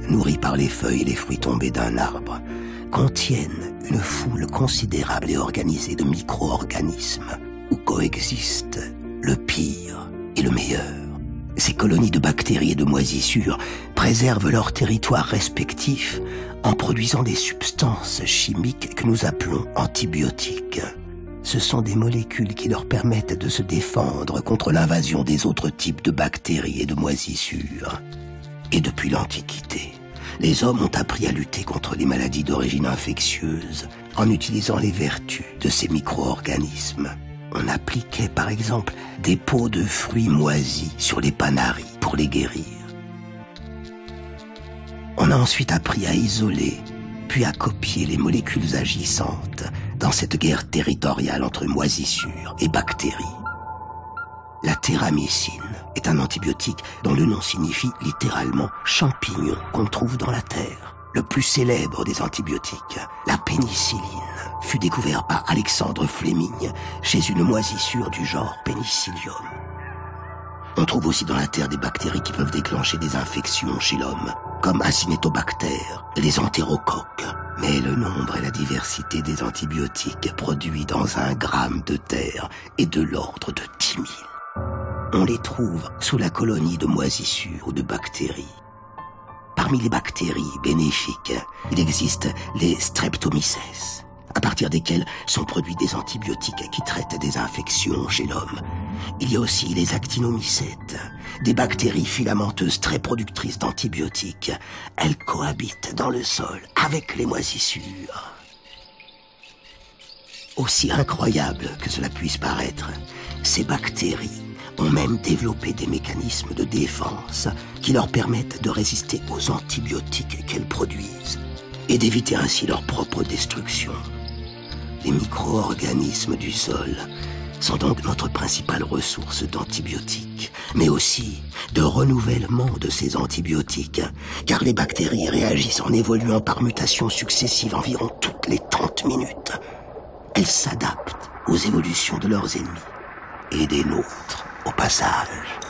nourris par les feuilles et les fruits tombés d'un arbre, contiennent une foule considérable et organisée de micro-organismes où coexistent le pire et le meilleur. Ces colonies de bactéries et de moisissures préservent leurs territoires respectifs en produisant des substances chimiques que nous appelons antibiotiques. Ce sont des molécules qui leur permettent de se défendre contre l'invasion des autres types de bactéries et de moisissures. Et depuis l'Antiquité, les hommes ont appris à lutter contre les maladies d'origine infectieuse en utilisant les vertus de ces micro-organismes. On appliquait par exemple des peaux de fruits moisis sur les panaris pour les guérir. On a ensuite appris à isoler, puis à copier les molécules agissantes dans cette guerre territoriale entre moisissures et bactéries. La téramycine est un antibiotique dont le nom signifie littéralement champignon qu'on trouve dans la terre. Le plus célèbre des antibiotiques, la pénicilline, fut découvert par Alexandre Fleming chez une moisissure du genre Penicillium. On trouve aussi dans la terre des bactéries qui peuvent déclencher des infections chez l'homme, comme Acinetobacter et les entérocoques. Mais le nombre et la diversité des antibiotiques produits dans un gramme de terre est de l'ordre de 10 000. On les trouve sous la colonie de moisissures ou de bactéries. Parmi les bactéries bénéfiques, il existe les Streptomyces, à partir desquelles sont produits des antibiotiques qui traitent des infections chez l'homme. Il y a aussi les actinomycètes, des bactéries filamenteuses très productrices d'antibiotiques. Elles cohabitent dans le sol avec les moisissures. Aussi incroyable que cela puisse paraître, ces bactéries ont même développé des mécanismes de défense qui leur permettent de résister aux antibiotiques qu'elles produisent et d'éviter ainsi leur propre destruction. Les micro-organismes du sol sont donc notre principale ressource d'antibiotiques, mais aussi de renouvellement de ces antibiotiques, car les bactéries réagissent en évoluant par mutations successives environ toutes les 30 minutes. Elles s'adaptent aux évolutions de leurs ennemis et des nôtres au passage.